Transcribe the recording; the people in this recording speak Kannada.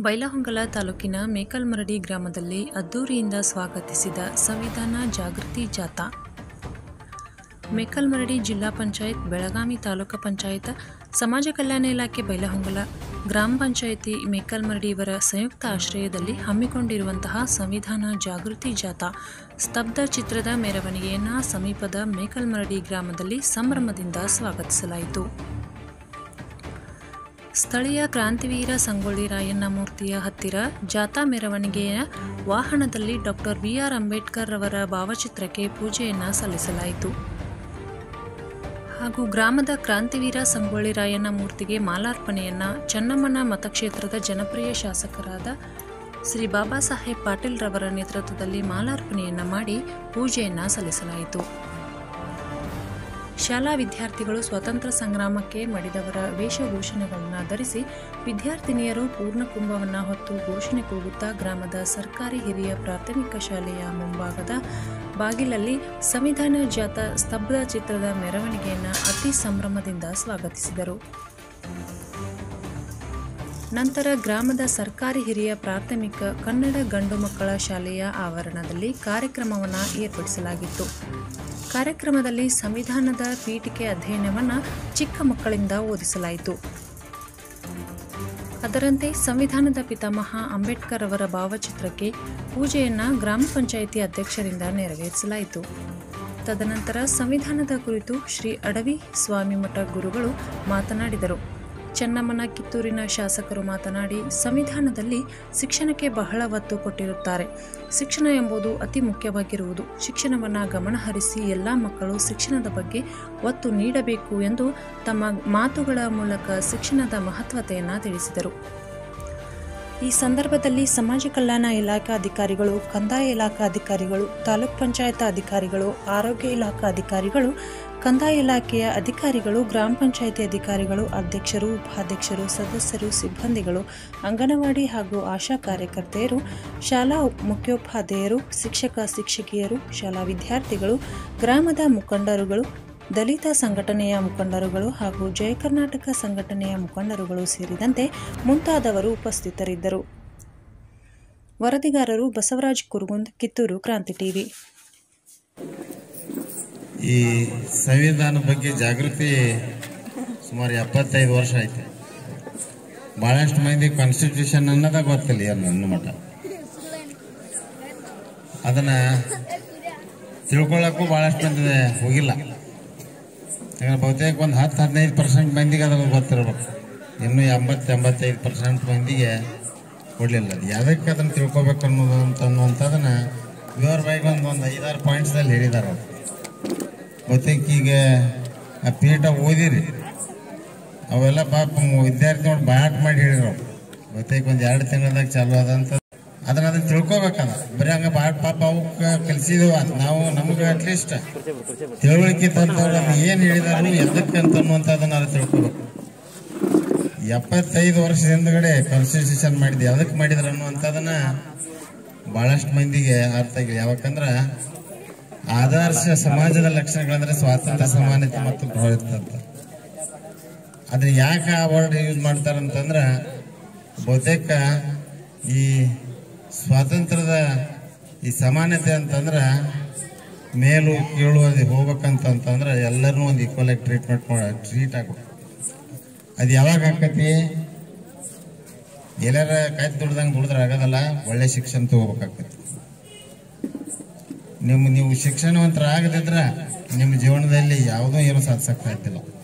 ಬೈಲಹೊಂಗಲ ತಾಲೂಕಿನ ಮೇಕಲ್ಮರಡಿ ಗ್ರಾಮದಲ್ಲಿ ಅದ್ದೂರಿಯಿಂದ ಸ್ವಾಗತಿಸಿದ ಸಂವಿಧಾನ ಜಾಗೃತಿ ಜಾಥಾ. ಮೇಕಲ್ಮರಡಿ ಜಿಲ್ಲಾ ಪಂಚಾಯತ್, ಬೆಳಗಾವಿ ತಾಲೂಕು ಪಂಚಾಯತ್, ಸಮಾಜ ಕಲ್ಯಾಣ ಇಲಾಖೆ ಬೈಲಹೊಂಗಲ, ಗ್ರಾಮ ಪಂಚಾಯಿತಿ ಮೇಕಲ್ಮರಡಿ ಇವರ ಸಂಯುಕ್ತ ಆಶ್ರಯದಲ್ಲಿ ಹಮ್ಮಿಕೊಂಡಿರುವಂತಹ ಸಂವಿಧಾನ ಜಾಗೃತಿ ಜಾಥಾ ಸ್ತಬ್ಧ ಚಿತ್ರದ ಮೆರವಣಿಗೆಯನ್ನು ಸಮೀಪದ ಮೇಕಲ್ಮರಡಿ ಗ್ರಾಮದಲ್ಲಿ ಸಂಭ್ರಮದಿಂದ ಸ್ವಾಗತಿಸಲಾಯಿತು. ಸ್ಥಳೀಯ ಕ್ರಾಂತಿವೀರ ಸಂಗೊಳ್ಳಿ ರಾಯಣ್ಣ ಮೂರ್ತಿಯ ಹತ್ತಿರ ಜಾಥಾ ಮೆರವಣಿಗೆಯ ವಾಹನದಲ್ಲಿ ಡಾಕ್ಟರ್ ಬಿ.ಆರ್. ಅಂಬೇಡ್ಕರ್ ರವರ ಭಾವಚಿತ್ರಕ್ಕೆ ಪೂಜೆಯನ್ನು ಸಲ್ಲಿಸಲಾಯಿತು. ಹಾಗೂ ಗ್ರಾಮದ ಕ್ರಾಂತಿವೀರ ಸಂಗೊಳ್ಳಿ ರಾಯಣ್ಣ ಮೂರ್ತಿಗೆ ಮಾಲಾರ್ಪಣೆಯನ್ನು ಚನ್ನಮ್ಮನ ಮತಕ್ಷೇತ್ರದ ಜನಪ್ರಿಯ ಶಾಸಕರಾದ ಶ್ರೀ ಬಾಬಾ ಸಾಹೇಬ್ ಪಾಟೀಲ್ ರವರ ನೇತೃತ್ವದಲ್ಲಿ ಮಾಲಾರ್ಪಣೆಯನ್ನು ಮಾಡಿ ಪೂಜೆಯನ್ನು ಸಲ್ಲಿಸಲಾಯಿತು. ಶಾಲಾ ವಿದ್ಯಾರ್ಥಿಗಳು ಸ್ವಾತಂತ್ರ್ಯ ಸಂಗ್ರಾಮಕ್ಕೆ ಮಡಿದವರ ವೇಷಭೂಷಣಗಳನ್ನು ಧರಿಸಿ ವಿದ್ಯಾರ್ಥಿನಿಯರು ಪೂರ್ಣಕುಂಭವನ್ನು ಹೊತ್ತು ಘೋಷಣೆ ಕೂಗುತ್ತಾ ಗ್ರಾಮದ ಸರ್ಕಾರಿ ಹಿರಿಯ ಪ್ರಾಥಮಿಕ ಶಾಲೆಯ ಮುಂಭಾಗದ ಬಾಗಿಲಲ್ಲಿ ಸಂವಿಧಾನ ಜಾಥಾ ಸ್ತಬ್ಧ ಚಿತ್ರದ ಮೆರವಣಿಗೆಯನ್ನು ಅತಿ ಸಂಭ್ರಮದಿಂದ ಸ್ವಾಗತಿಸಿದರು. ನಂತರ ಗ್ರಾಮದ ಸರ್ಕಾರಿ ಹಿರಿಯ ಪ್ರಾಥಮಿಕ ಕನ್ನಡ ಗಂಡು ಮಕ್ಕಳ ಶಾಲೆಯ ಆವರಣದಲ್ಲಿ ಕಾರ್ಯಕ್ರಮವನ್ನು ಏರ್ಪಡಿಸಲಾಗಿತ್ತು. ಕಾರ್ಯಕ್ರಮದಲ್ಲಿ ಸಂವಿಧಾನದ ಪೀಠಿಕೆ ಅಧ್ಯಯನವನ್ನು ಚಿಕ್ಕ ಮಕ್ಕಳಿಂದ ಓದಿಸಲಾಯಿತು. ಅದರಂತೆ ಸಂವಿಧಾನದ ಪಿತಾಮಹ ಅಂಬೇಡ್ಕರ್ ಅವರ ಭಾವಚಿತ್ರಕ್ಕೆ ಪೂಜೆಯನ್ನು ಗ್ರಾಮ ಪಂಚಾಯಿತಿ ಅಧ್ಯಕ್ಷರಿಂದ ನೆರವೇರಿಸಲಾಯಿತು. ತದನಂತರ ಸಂವಿಧಾನದ ಕುರಿತು ಶ್ರೀ ಅಡವಿ ಸ್ವಾಮಿಮಠ ಗುರುಗಳು ಮಾತನಾಡಿದರು. ಚನ್ನಮ್ಮನ ಕಿತ್ತೂರಿನ ಶಾಸಕರು ಮಾತನಾಡಿ, ಸಂವಿಧಾನದಲ್ಲಿ ಶಿಕ್ಷಣಕ್ಕೆ ಬಹಳ ಒತ್ತು ಕೊಟ್ಟಿರುತ್ತಾರೆ. ಶಿಕ್ಷಣ ಎಂಬುದು ಅತಿ ಮುಖ್ಯವಾಗಿರುವುದು. ಶಿಕ್ಷಣವನ್ನು ಗಮನಹರಿಸಿ ಎಲ್ಲ ಮಕ್ಕಳು ಶಿಕ್ಷಣದ ಬಗ್ಗೆ ಒತ್ತು ನೀಡಬೇಕು ಎಂದು ತಮ್ಮ ಮಾತುಗಳ ಮೂಲಕ ಶಿಕ್ಷಣದ ಮಹತ್ವತೆಯನ್ನು ತಿಳಿಸಿದರು. ಈ ಸಂದರ್ಭದಲ್ಲಿ ಸಮಾಜ ಕಲ್ಯಾಣ ಇಲಾಖಾ ಅಧಿಕಾರಿಗಳು, ಕಂದಾಯ ಇಲಾಖಾ ಅಧಿಕಾರಿಗಳು, ತಾಲೂಕ್ ಪಂಚಾಯತ್ ಅಧಿಕಾರಿಗಳು, ಆರೋಗ್ಯ ಇಲಾಖಾ ಅಧಿಕಾರಿಗಳು, ಕಂದಾಯ ಇಲಾಖೆಯ ಅಧಿಕಾರಿಗಳು, ಗ್ರಾಮ ಪಂಚಾಯಿತಿ ಅಧಿಕಾರಿಗಳು, ಅಧ್ಯಕ್ಷರು, ಉಪಾಧ್ಯಕ್ಷರು, ಸದಸ್ಯರು, ಸಿಬ್ಬಂದಿಗಳು, ಅಂಗನವಾಡಿ ಹಾಗೂ ಆಶಾ ಕಾರ್ಯಕರ್ತೆಯರು, ಶಾಲಾ ಮುಖ್ಯೋಪಾಧ್ಯಾಯರು, ಶಿಕ್ಷಕ ಶಿಕ್ಷಕಿಯರು, ಶಾಲಾ ವಿದ್ಯಾರ್ಥಿಗಳು, ಗ್ರಾಮದ ಮುಖಂಡರುಗಳು, ದಲಿತ ಸಂಘಟನೆಯ ಮುಖಂಡರುಗಳು ಹಾಗೂ ಜಯ ಕರ್ನಾಟಕ ಸಂಘಟನೆಯ ಮುಖಂಡರುಗಳು ಸೇರಿದಂತೆ ಮುಂತಾದವರು ಉಪಸ್ಥಿತರಿದ್ದರು. ವರದಿಗಾರರು ಬಸವರಾಜ್ ಕುರುಗುಂದ್, ಕಿತ್ತೂರು ಕ್ರಾಂತಿ ಟಿವಿ. ಈ ಸಂವಿಧಾನ ಬಗ್ಗೆ ಜಾಗೃತಿ ಸುಮಾರು 75 ವರ್ಷ ಆಯ್ತು. ಬಹಳಷ್ಟು ಮಂದಿ ಕಾನ್ಸ್ಟಿಟ್ಯೂಷನ್ ಅನ್ನೋದ ಗೊತ್ತಿಲ್ಲ ನನ್ನ ಮಠ. ಅದನ್ನ ತಿಳ್ಕೊಳ್ಳಕ್ಕೂ ಬಹಳಷ್ಟು ಮಂದಿ ಹೋಗಿಲ್ಲ. ಬಹುತೇಕ ಒಂದು 10-15% ಮಂದಿಗೆ ಅದ್ರ ಗೊತ್ತಿರ್ಬೇಕು. ಇನ್ನು 80-85% ಮಂದಿಗೆ ಕೊಡಲಿಲ್ಲ. ಯಾವುದಕ್ಕೆ ಅದನ್ನು ತಿಳ್ಕೊಬೇಕು ಅನ್ನೋದಂಥದ್ದನ್ನ ವಿವರವಾಗಿ ಒಂದು 5-6 ಪಾಯಿಂಟ್ಸ್ದಲ್ಲಿ ಹೇಳಿದ್ದಾರೆ. ಬಹುತೇಕ ಈಗ ಆ ಪೀಠ ಓದಿರಿ ಅವೆಲ್ಲ ಪಾಪ ವಿದ್ಯಾರ್ಥಿ ನೋಡಿ ಬಾಟ್ ಮಾಡಿ ಹೇಳಿದ್ರು. ಬಹುತೇಕ ಒಂದು 2 ತಿಂಗಳದಾಗ ಚಾಲು ಆದಂತ ಅದನ್ನ ತಿಳ್ಕೊಬೇಕಲ್ಲ. ಬರೀ ಹಂಗ ಬಾಟ್ ಪಾಪ ಅವಕ್ಕೆ ಕಲಿಸಿದ್ವು. ನಾವು ನಮ್ಗೆ ಅಟ್ಲೀಸ್ಟ್ ತಿಳುವಳಿಕೆ ತಂದವ್ರು ಅದು ಏನು ಹೇಳಿದಾರು ಎದಕ್ಕೆ ಅಂತ ಅನ್ನುವಂಥದ್ದನ್ನ ಅದು ತಿಳ್ಕೊಬೇಕು. 75 ವರ್ಷದ ಹಿಂದ್ಗಡೆ ಕಾನ್ಸ್ಟಿಟ್ಯೂಷನ್ ಮಾಡಿದ್ವಿ, ಅದಕ್ಕೆ ಮಾಡಿದ್ರು ಅನ್ನುವಂಥದ್ದನ್ನ ಬಹಳಷ್ಟು ಮಂದಿಗೆ ಅರ್ಥ ಆಗಿಲ್ಲ. ಯಾಕಂದ್ರೆ ಆದರ್ಶ ಸಮಾಜದ ಲಕ್ಷಣಗಳಂದ್ರೆ ಸ್ವಾತಂತ್ರ್ಯ, ಸಮಾನತೆ ಮತ್ತು ಪ್ರವೃತ್ತಿ ಅಂತ. ಅದನ್ನ ಯಾಕೆ ಆ ವರ್ಡ್ ಯೂಸ್ ಮಾಡ್ತಾರಂತಂದ್ರ ಬಹುತೇಕ ಈ ಸ್ವಾತಂತ್ರ್ಯದ ಈ ಸಮಾನತೆ ಅಂತಂದ್ರ ಮೇಲು ಕೀಳು ಅದು ಹೋಗ್ಬೇಕಂತಂದ್ರೆ ಎಲ್ಲರನ್ನೂ ಒಂದು ಈಕ್ವಲ್ ಆಗಿ ಟ್ರೀಟ್ ಆಗ್ಬೇಕು. ಅದು ಯಾವಾಗ ಆಕತಿ? ಎಲ್ಲರ ಕಾಯ್ದು ದುಡ್ದ್ರೆ ಆಗೋದಲ್ಲ, ಒಳ್ಳೆ ಶಿಕ್ಷಣ ತಗೋಬೇಕಾಗ್ತೈತಿ. ನೀವು ಶಿಕ್ಷಣವಂತರ ಆಗದಿದ್ರ ನಿಮ್ಮ ಜೀವನದಲ್ಲಿ ಯಾವುದೋ ಏನೂ ಸಾಧಿಸಕ್ ಸಾಧ್ಯ ಇಲ್ಲ.